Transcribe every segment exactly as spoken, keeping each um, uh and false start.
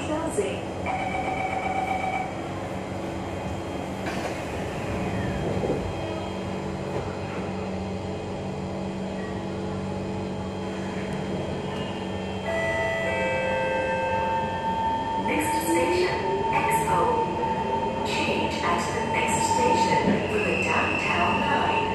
closing. Next station, X O. Change at the next station for the downtown line.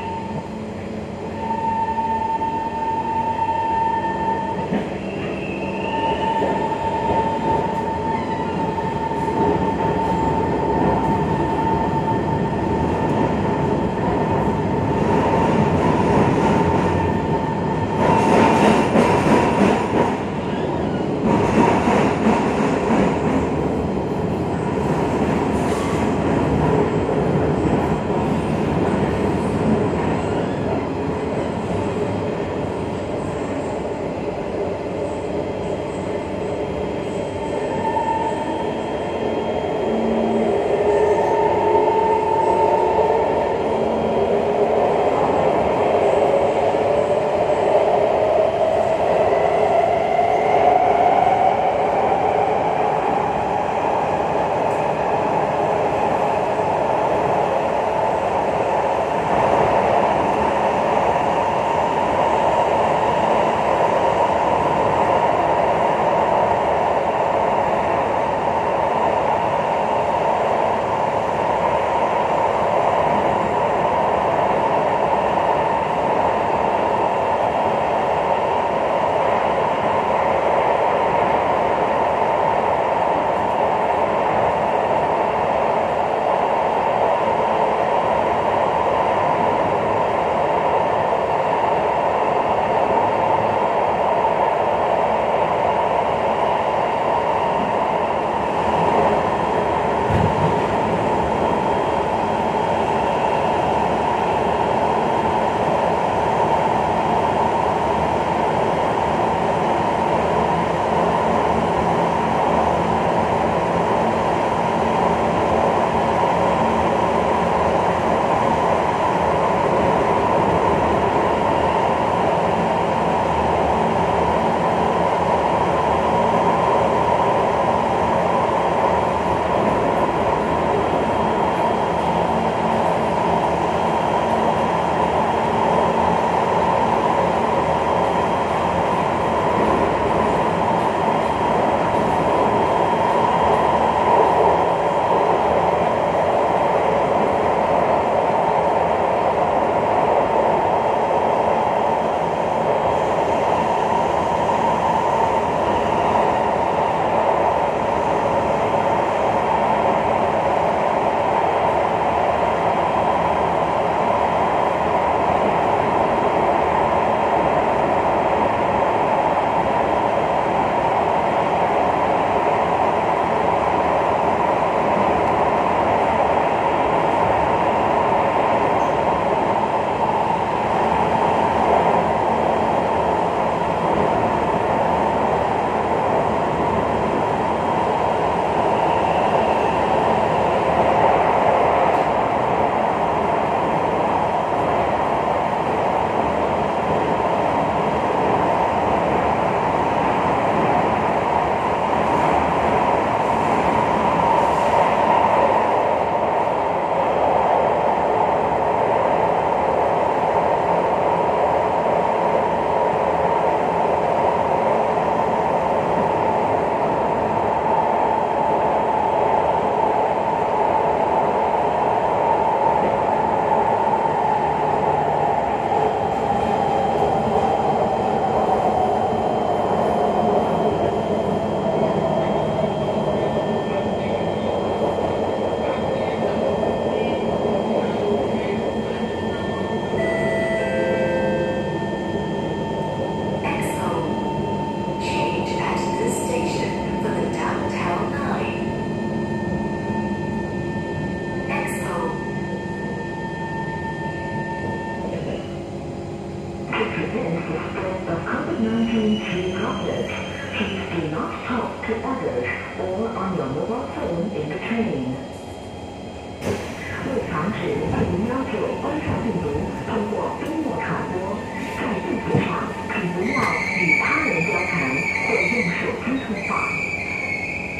Please do not talk to others or on your mobile phone in the train. 为防止被您要求冠状病毒通过飞沫传播，在地铁上请不要与他人交谈或用手机通话。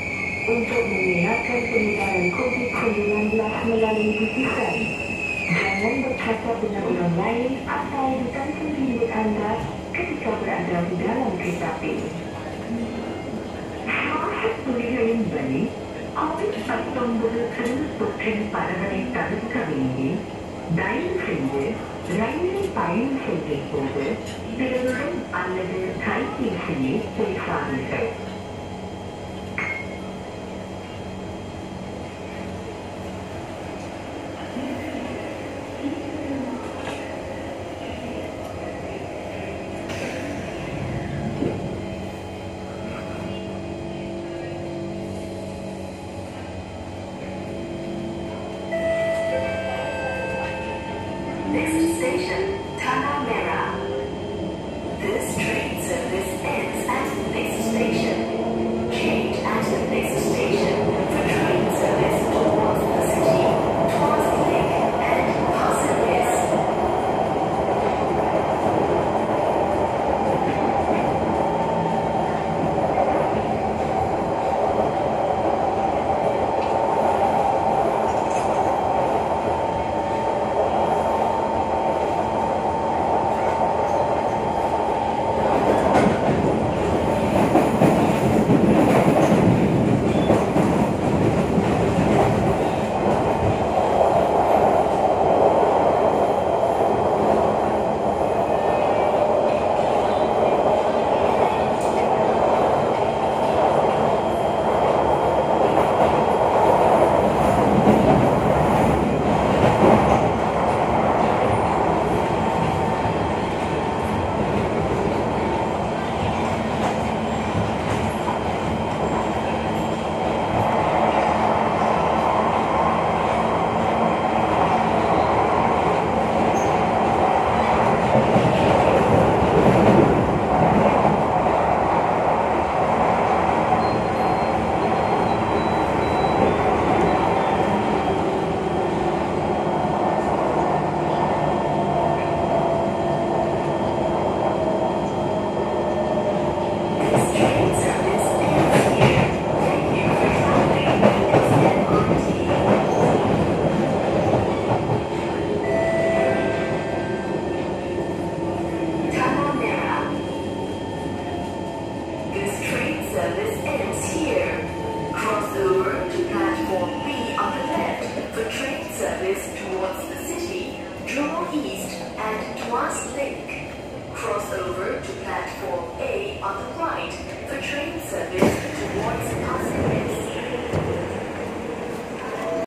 Untuk mengingatkan penyebaran COVID sembilan belas melalui bisikan, jangan bercakap dengan orang lain atau digantung rambut anda ketika berada di dalam kereta api. Semasa pulih kembali, COVID sembilan belas terus pada kereta kami ini, daya sehingga ரயிலில் பயணம் செய்யும் போது பிறருடன் அல்லது கைபேசியில் பேசாதீர்கள். Next station, Tanah Merah. This train service ends at the next station. Change at the next station for train service towards the city, towards the lake and Pasir Ris. Service ends here. Cross over to platform B on the left for train service towards the city, Jurong East and Tuas Link. Cross over to platform A on the right